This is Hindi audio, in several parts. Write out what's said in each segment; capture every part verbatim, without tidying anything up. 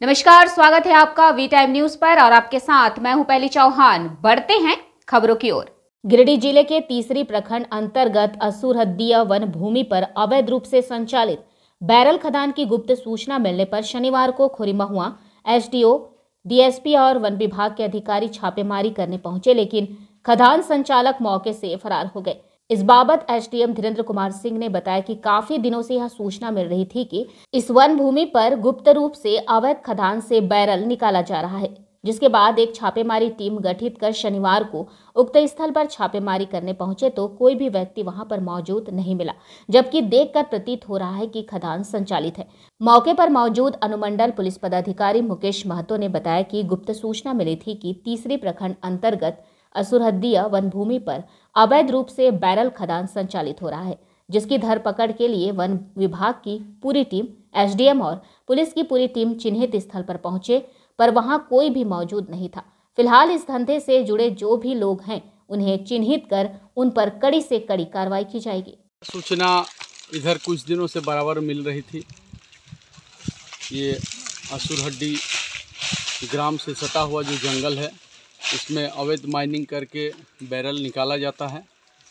नमस्कार, स्वागत है आपका वी टाइम न्यूज पर और आपके साथ मैं हूं पहली चौहान। बढ़ते हैं खबरों की ओर। गिरिडीह जिले के तीसरी प्रखंड अंतर्गत असुरहद्दीय वन भूमि पर अवैध रूप से संचालित बैरल खदान की गुप्त सूचना मिलने पर शनिवार को खोरीमहुआ एसडीओ, डीएसपी और वन विभाग के अधिकारी छापेमारी करने पहुंचे, लेकिन खदान संचालक मौके से फरार हो गए। इस बाबत एसडीएम धीरेन्द्र कुमार सिंह ने बताया कि काफी दिनों से यह सूचना मिल रही थी कि इस वन भूमि पर गुप्त रूप से अवैध खदान से बैरल निकाला जा रहा है, जिसके बाद एक छापेमारी टीम गठित कर शनिवार को उक्त स्थल पर छापेमारी करने पहुंचे तो कोई भी व्यक्ति वहां पर मौजूद नहीं मिला, जबकि देखकर प्रतीत हो रहा है कि खदान संचालित है। मौके पर मौजूद अनुमंडल पुलिस पदाधिकारी मुकेश महतो ने बताया कि गुप्त सूचना मिली थी कि तीसरी प्रखंड अंतर्गत असुरहद्दीय वन भूमि पर अवैध रूप से बैरल खदान संचालित हो रहा है, जिसकी धरपकड़ के लिए वन विभाग की पूरी टीम, एसडीएम और पुलिस की पूरी टीम चिन्हित स्थल पर पहुंचे, पर वहां कोई भी मौजूद नहीं था। फिलहाल इस धंधे से जुड़े जो भी लोग हैं उन्हें चिन्हित कर उन पर कड़ी से कड़ी कार्रवाई की जाएगी। सूचना इधर कुछ दिनों से बराबर मिल रही थी। ये असुरहड्डी ग्राम से सटा हुआ जो जंगल है, इसमें अवैध माइनिंग करके बैरल निकाला जाता है।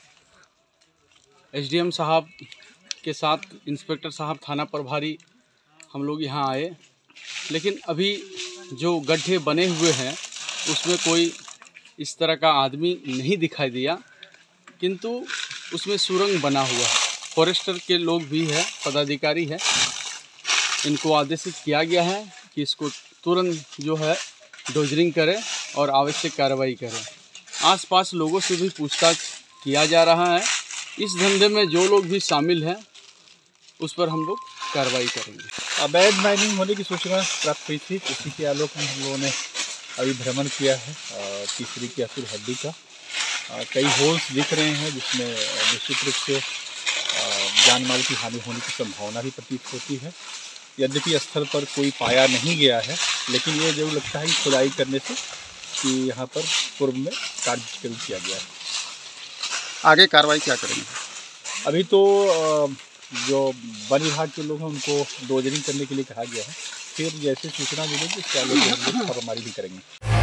एसडीएम साहब के साथ इंस्पेक्टर साहब, थाना प्रभारी, हम लोग यहाँ आए, लेकिन अभी जो गड्ढे बने हुए हैं उसमें कोई इस तरह का आदमी नहीं दिखाई दिया, किंतु उसमें सुरंग बना हुआ है। फॉरेस्टर के लोग भी है, पदाधिकारी है, इनको आदेशित किया गया है कि इसको तुरंत जो है डोजरिंग करें और आवश्यक कार्रवाई करें। आसपास लोगों से भी पूछताछ किया जा रहा है। इस धंधे में जो लोग भी शामिल हैं उस पर हम लोग कार्रवाई करेंगे। अवैध माइनिंग होने की सूचना प्राप्त हुई थी, उसी के आलोक में हम लोगों ने अभी भ्रमण किया है तीसरी की असुरहड्डी का। कई होल्स दिख रहे हैं जिसमें निश्चित रूप से जान माल की हानि होने की संभावना भी प्रतीत होती है। यद्यपि स्थल पर कोई पाया नहीं गया है, लेकिन ये जरूर लगता है कि खुदाई करने से कि यहाँ पर पूर्व में कार्य शुरू किया गया है। आगे कार्रवाई क्या करेंगे? अभी तो जो वन विभाग के लोग हैं उनको डोजरिंग करने के लिए कहा गया है। फिर जैसे सूचना मिलेगी उसके आगे हम लोग छापेमारी भी करेंगे।